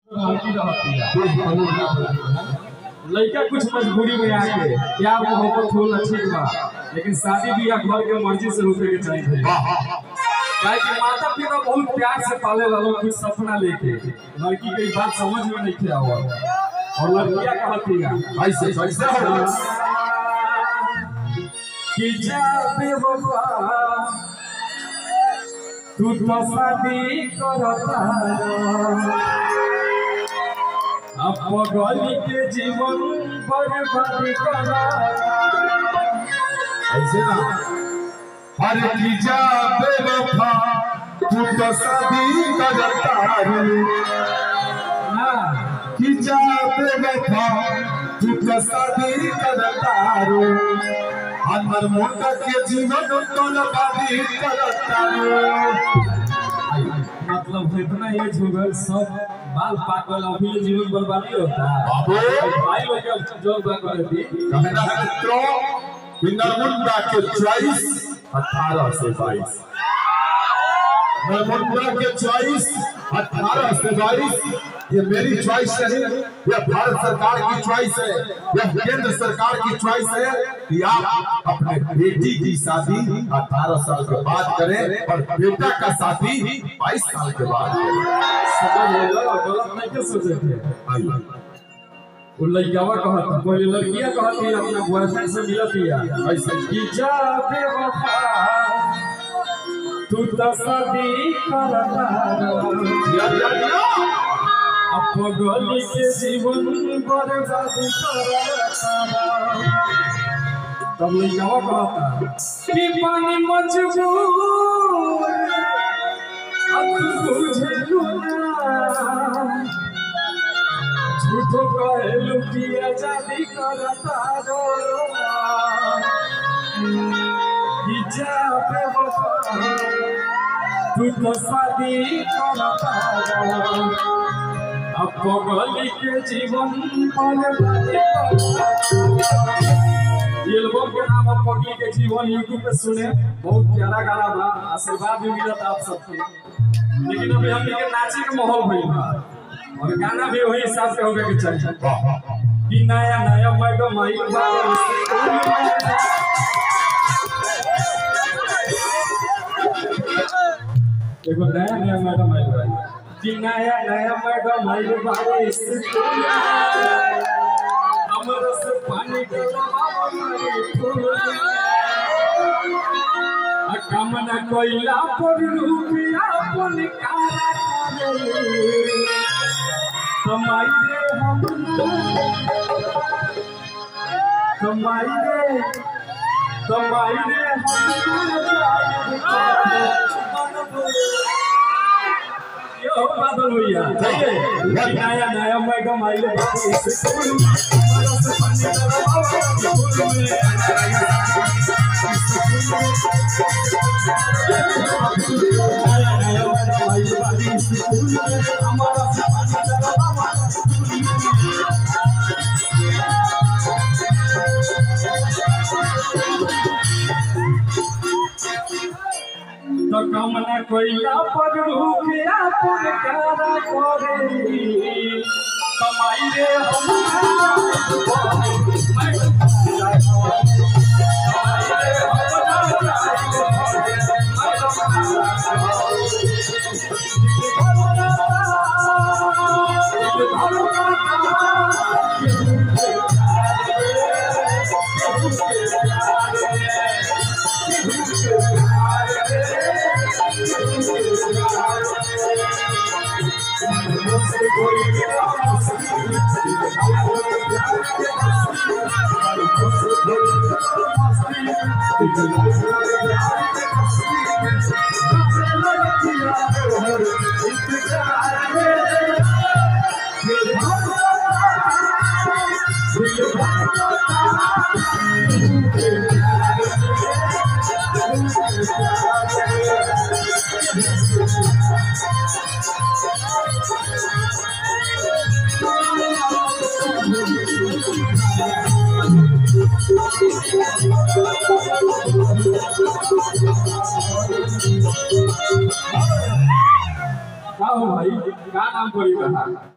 लड़का कुछ मजबूरी में आके प्यार मोहब्बत होला ठीक बा, लेकिन शादी बियाह घर के मर्जी से होके के चाहिए। काहे कि माता पिता बहुत प्यार से पाले वालों कुछ सपना लेके लड़की के बात समझ में नहीं आवा और लड़कियां कहती है ऐसे कैसे हो कि जा बेवफा तू तो शादी करता अब गली के जीवन बर्बाद करा ऐसे ना हर की जा बेवफा तू तो शादी करता ना की जा बेवफा तू तो शादी करता हमर मुंडा के जीवन बर्बादी करता मतलब इतना ये जुगल सब बाल पागल अभी जीवन बर्बादी होता है। भाई लोग जो कर दी कहना है मित्रों कि नरमुंडा के चॉइस 18 से 22 नरमुंडा के चॉइस 18 से 22 ये मेरी चॉइस नहीं, यह भारत सरकार की चॉइस है, यह केंद्र सरकार की चॉइस है कि आप अपने बेटी की शादी 18 साल के बाद करें और बेटा का शादी 22 साल के बाद करें। गलत नहीं के सोचे थे। वो लड़कियावा कहता कोई लड़कियां कहती अपना बॉयफ्रेंड से मिलती है ऐसे कि जा बेवफा तू तो शादी करता अब गली के जीवन बर्बाद करता तब लड़कियावा कहता कि पानी मजबूर अब तुझे झूठो कहलू कि आजादी करता कि जा बेवफा तू तो शादी करता अब गली के जीवन बर्बाद ये लोगों के नाम अब पगली के जीवन यूट्यूब पे सुने, बहुत प्यारा गाना बा, आशीर्वाद भी मिलता आप सबके। लेकिन अभी हम के नाचे के माहौल भइल बा और गाना भी वही हिसाब से होवे के चाहिए कि नया नया मैडम आई बा एगो नया नया मैडम आई बा कि नया नया मैडम आई बा हमर से पानी के कामना कोइला पर रुपिया अपन कारा करे कमाई रे हम कमाई रे यो बादल भैया चाहिए नया नया मैडम आइले तो कामना कोइला पर रुकिया पर कारा करे कमाई रे हम का हो भाई, का नाम पड़ी बता।